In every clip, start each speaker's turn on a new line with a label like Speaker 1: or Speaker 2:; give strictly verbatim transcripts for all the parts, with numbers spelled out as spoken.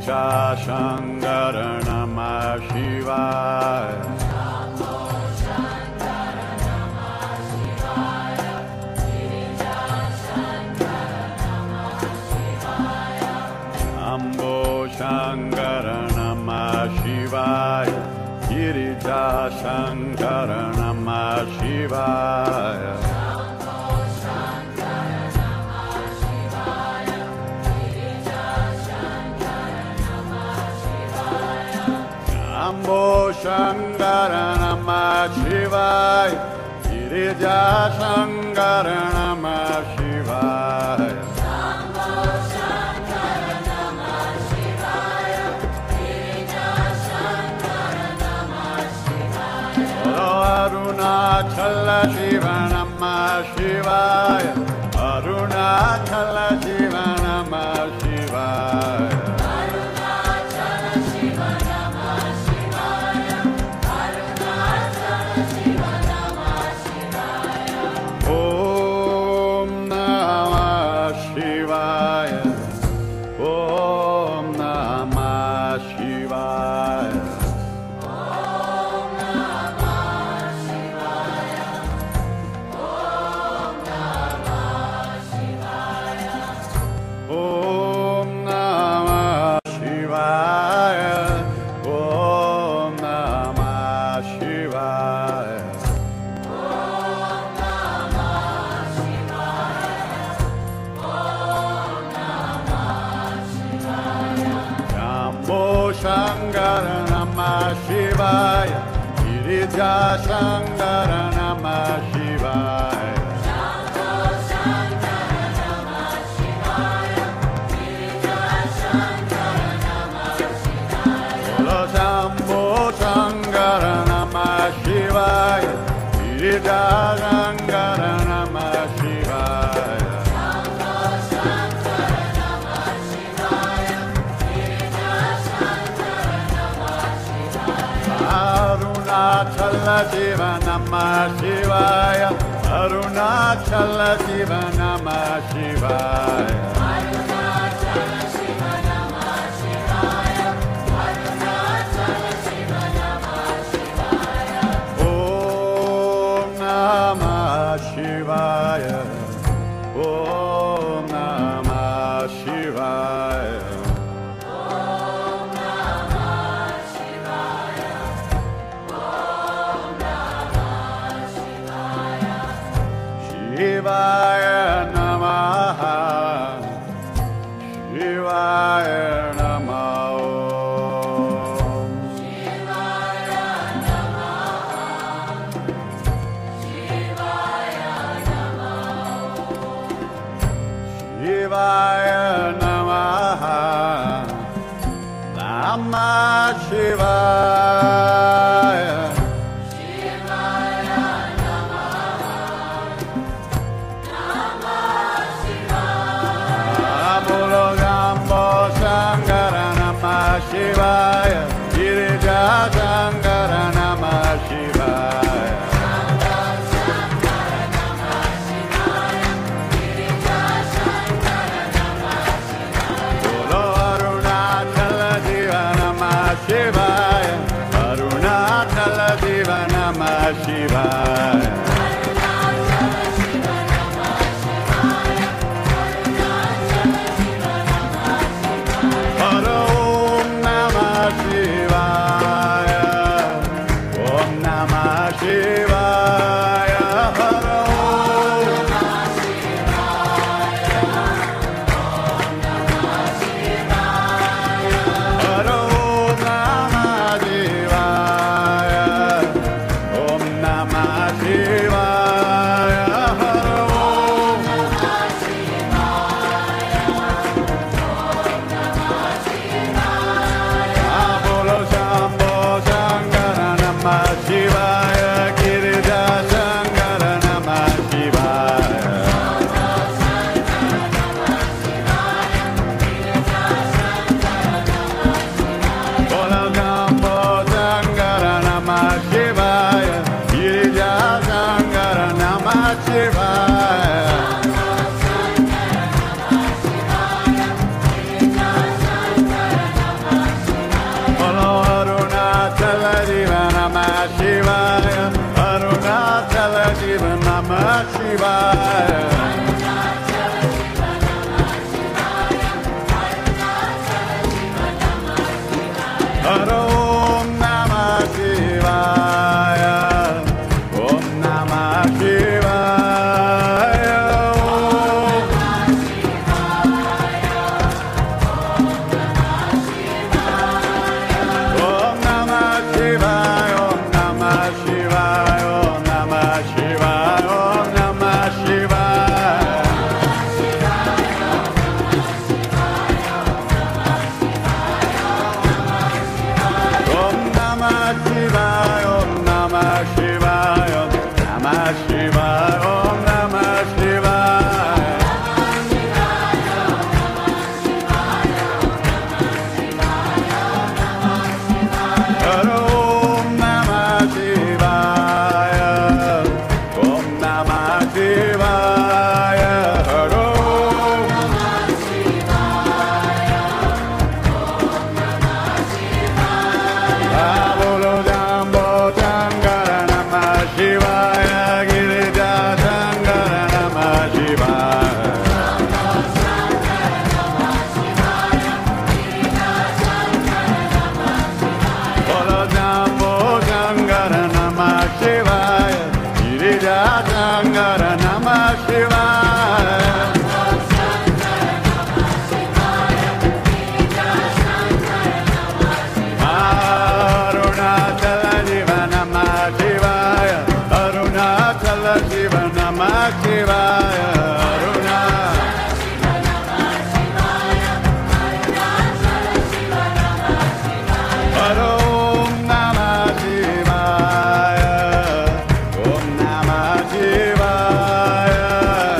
Speaker 1: Girija Shankara Namah Shivaya. Shambho Shankara Namah Shivaya. Girija Shankara Namah Shivaya. Shambho Shankara Namah Shivaya. Girija Shankara Namah Shivaya. Arunachala Shiva Namah Shivaya. Arunachala Shiva Namah Shivaya.
Speaker 2: Arunachala Shiva Namah Shivaya. Arunachala Shiva Namah Shivaya.
Speaker 1: Om Namah Shivaya. Om Namah Shivaya. Shankara Namah Shivaya. Girija Shankara Namah Shivaya.
Speaker 2: Shambho Shankara Namah Shivaya. Girija Shankara Namah Shivaya.
Speaker 1: Shambho Shankara Namah Shivaya. Girija Shankara Namah Shivaya. Arunachala Shiva Namah Shivaya. Arunachala Shiva Namah Shivaya.
Speaker 2: Arunachala Shiva Namah Shivaya. Arunachala Shiva Namah Shivaya.
Speaker 1: Om Namah Shivaya. Om Namah Shivaya. Shivaya Namaha. Shivaya Namaha.
Speaker 2: Shivaya Namaha. Shivaya Namaha.
Speaker 1: Shivaya Namaha. Namah Shivaya. Shivaya. Girija Shankara Namah Shivaya.
Speaker 2: Shambho Shankara Namah Shivaya. Girija Shankara Namah Shivaya.
Speaker 1: Arunachala Shiva Namah Shivaya. Arunachala Shiva Namah Shivaya.
Speaker 2: Arunachala Shiva Namah Shivaya. Arunachala Shiva Namah Shivaya.
Speaker 1: Om Namah Shivaya. Om Namah Shivaya. Om Namah Shivaya. Namah Shivaya. Om Namah Shivaya. Om Namah Shivaya. Om Namah Shivaya. Om Namah Shivaya. Om Namah Shivaya. Om Namah Shivaya. Om Namah Shivaya, Om Namah Shivaya, Om Namah Shivaya, Om Namah Shivaya. Om Namah Shivaya, Om Namah Shivaya, Bolo Jambo Shankara Namah Shivaya, Girija Shankara Namah Shivaya. Bolo Jambo Shankara Namah Shivaya, Girija Shankara Namah Shivaya. Arunachala Shiva Namah Shivaya, Arunachala Shiva Namah Shivaya, Aruna. Om Namah Shivaya, Om Namah Shivaya.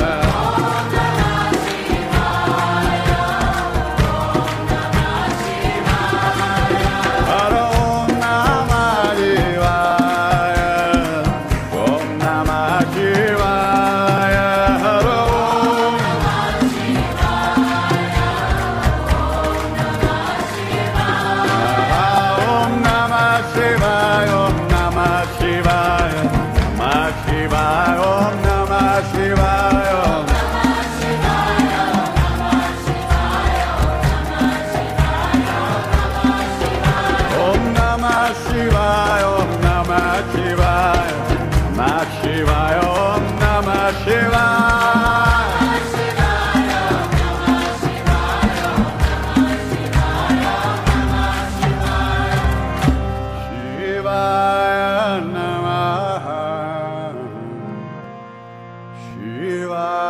Speaker 1: Om Namah Shivaya, Om Namah Shivaya, Om. Om Namah Shivaya, Om Namah Shivaya, Namah Shivaya, Om Namah Shivaya. Om Namah Shivaya, Om Namah Shivaya, Namah Shivaya, Om Namah Shivaya. Shivaya Namaha, Shivaya.